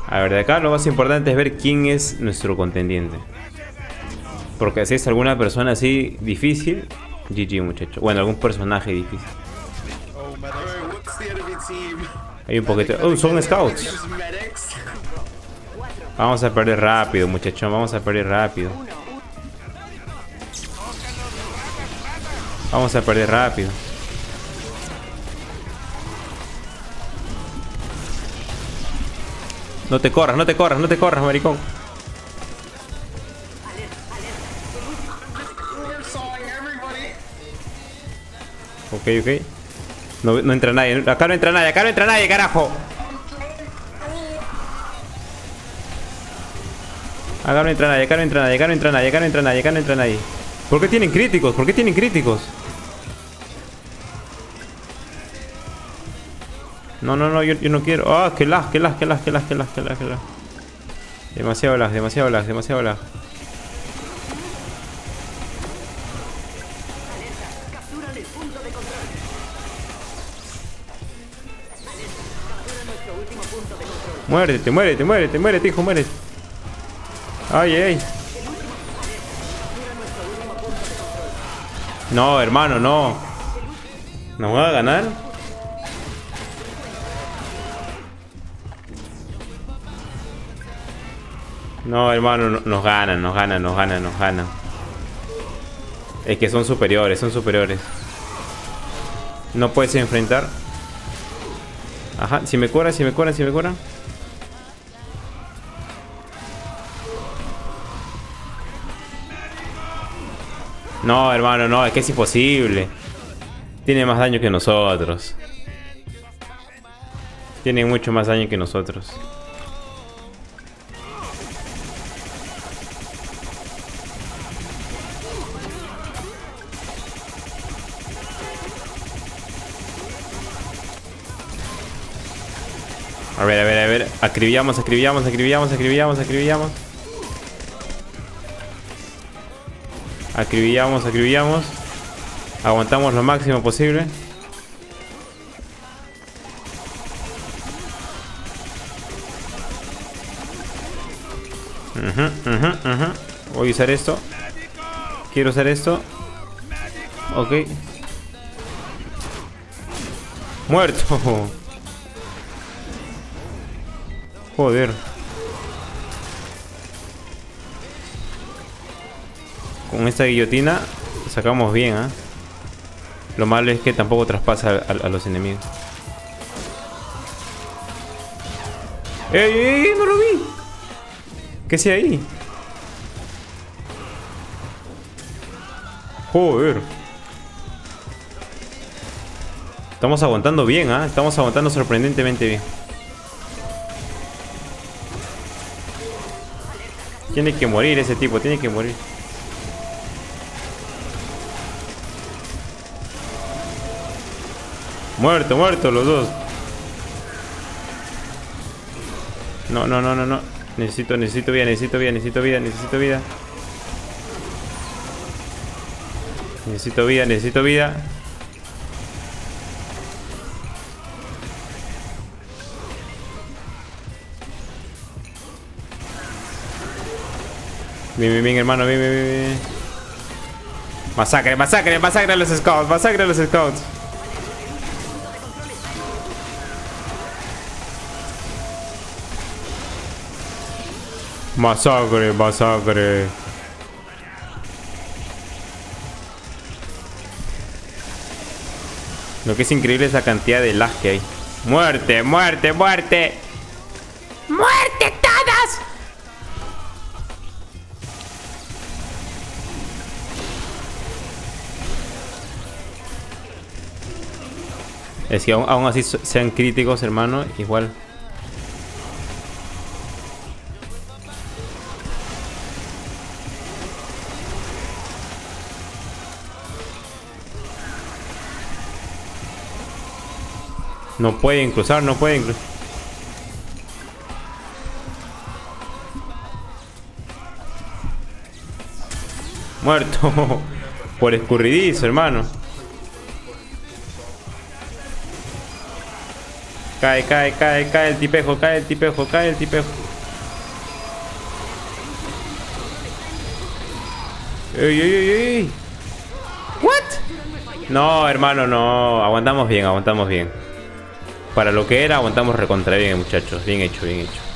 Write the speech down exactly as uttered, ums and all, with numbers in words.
A ver, de acá lo más importante es ver quién es nuestro contendiente. Porque si es alguna persona así difícil, G G muchacho. Bueno, algún personaje difícil. Hay un poquito... Oh, son scouts. Vamos a perder rápido, muchachos. Vamos a perder rápido. Vamos a perder rápido. No te corras, no te corras, no te corras, maricón. Ok, ok. No, no entra nadie. Acá no entra nadie, acá no entra nadie, carajo. Acá no entra nadie, acá no entra nadie, acá no entra nadie, acá no entra nadie, acá no entra nadie. ¿Por qué tienen críticos? ¿Por qué tienen críticos? No, no, no, yo, yo no quiero. Ah, oh, que lag, que lag, que lag, que lag, que lag, que lag, que lag. Demasiado lag, demasiado lag, demasiado lag. Muérete, muérete, muérete, muérete, hijo, muérete. Ay, ay. No, hermano, no. ¿Nos va a ganar? No, hermano, no, nos ganan, nos ganan, nos ganan, nos ganan. Es que son superiores, son superiores. No puedes enfrentar. Ajá, si me curan, si me curan, si me curan. No, hermano, no, es que es imposible. Tiene más daño que nosotros. Tiene mucho más daño que nosotros. A ver, a ver, a ver. Acribillamos, acribillamos, acribillamos, acribillamos, acribillamos. Acribillamos, acribillamos. Aguantamos lo máximo posible. Uh-huh, uh-huh, uh-huh. Voy a usar esto. Quiero usar esto. Ok. Muerto. Joder. Con esta guillotina sacamos bien, ¿eh? Lo malo es que tampoco traspasa a, a, a los enemigos. ¡Ey, ey, ey! ¡No lo vi! ¿Qué hacía ahí? Joder. Estamos aguantando bien, ¿eh? Estamos aguantando sorprendentemente bien. Tiene que morir ese tipo, tiene que morir. Muerto, muerto los dos. No, no, no, no, no. Necesito, necesito vida, necesito vida, necesito vida, necesito vida. Necesito vida, necesito vida. Bien, bien, bien, hermano, bien, bien, bien. Masacre, masacre, masacre a los scouts, masacre a los scouts. Masacre, masacre. Lo que es increíble es la cantidad de lag que hay. ¡Muerte, muerte, muerte! ¡Muerte todas! Es que aún, aún así sean críticos, hermano, igual. No pueden cruzar, no pueden cruzar. Muerto. Por escurridizo, hermano. Cae, cae, cae, cae el tipejo, cae el tipejo, cae el tipejo. ¡Ey, ey, ey, ey! ¿What? No, hermano, no. Aguantamos bien, aguantamos bien. Para lo que era, aguantamos recontra bien, muchachos. Bien hecho, bien hecho.